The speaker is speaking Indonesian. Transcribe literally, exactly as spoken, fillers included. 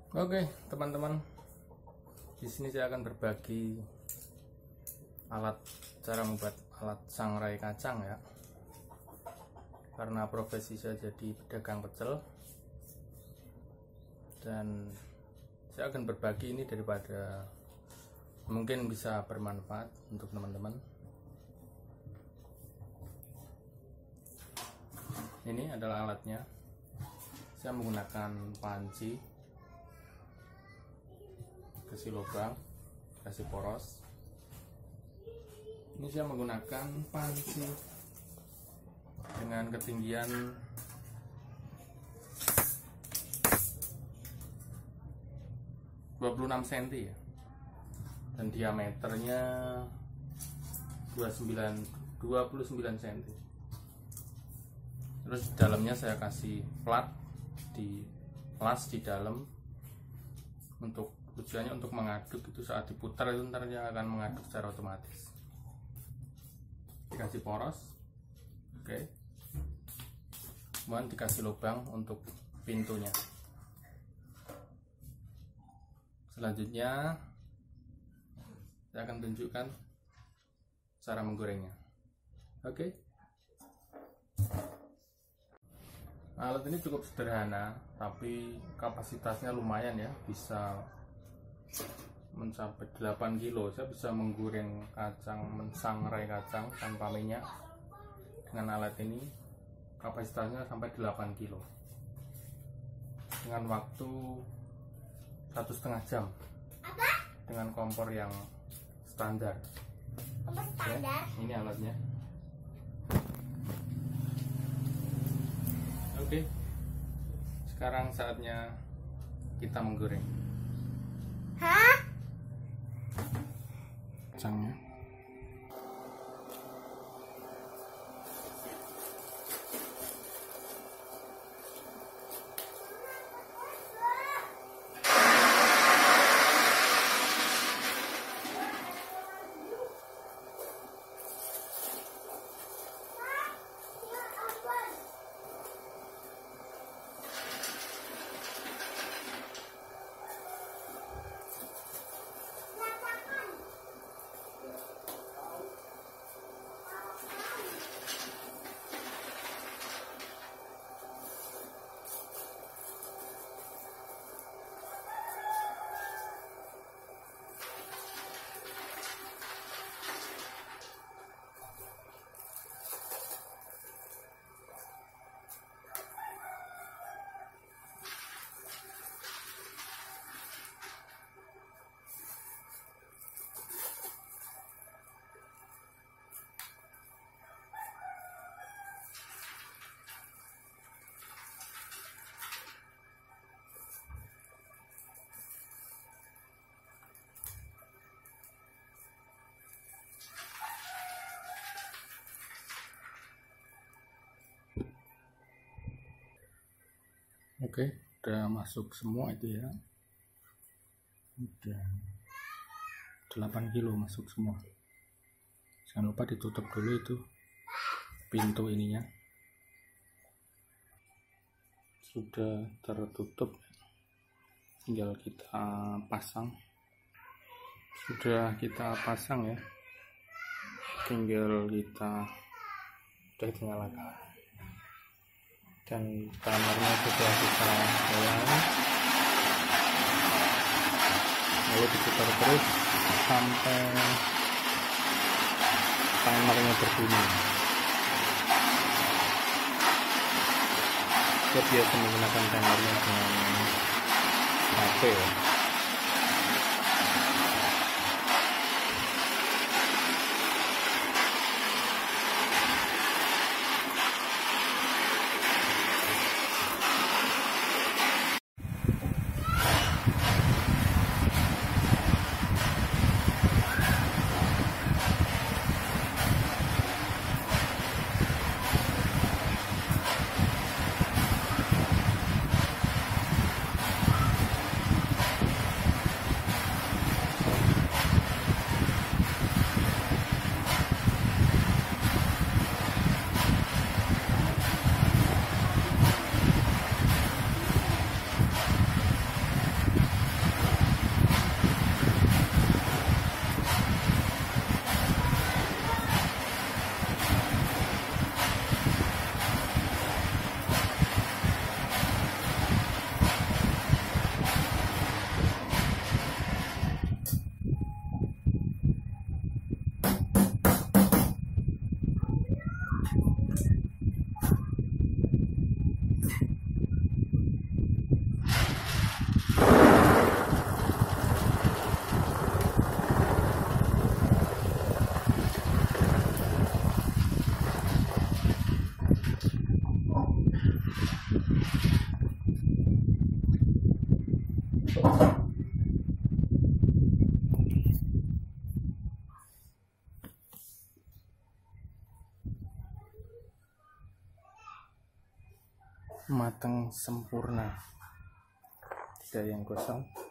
Oke, teman-teman, di sini saya akan berbagi alat cara membuat alat sangrai kacang ya. Karena profesi saya jadi pedagang pecel, dan saya akan berbagi ini daripada mungkin bisa bermanfaat untuk teman-teman. Ini adalah alatnya. Saya menggunakan panci, kasih lubang, kasih poros. Ini saya menggunakan panci dengan ketinggian dua puluh enam sentimeter ya, dan diameternya dua puluh sembilan sentimeter. Terus di dalamnya saya kasih plat di las di dalam, untuk tujuannya untuk mengaduk. Itu saat diputar itu ntar dia akan mengaduk secara otomatis. Dikasih poros, oke. Kemudian dikasih lubang untuk pintunya. Selanjutnya saya akan tunjukkan cara menggorengnya. Oke. Alat ini cukup sederhana, tapi kapasitasnya lumayan ya, bisa mencapai delapan kilo. Saya bisa menggoreng kacang, mensangrai kacang tanpa minyak dengan alat ini. Kapasitasnya sampai delapan kilo dengan waktu satu setengah jam dengan kompor yang standar. standar. Ya, ini alatnya. Oke, sekarang saatnya kita menggoreng. Hah? Kacangnya. Oke, udah masuk semua itu ya. Udah delapan kilo masuk semua. Jangan lupa ditutup dulu itu pintu ininya. Sudah tertutup, tinggal kita pasang. Sudah kita pasang ya. Tinggal kita udah kita nyalakan. Dan timernya sudah kita nyalakan, lalu diputar terus sampai timernya berbunyi. Saya biasa menggunakan timernya dengan H P ya. Matang sempurna, tidak yang gosong.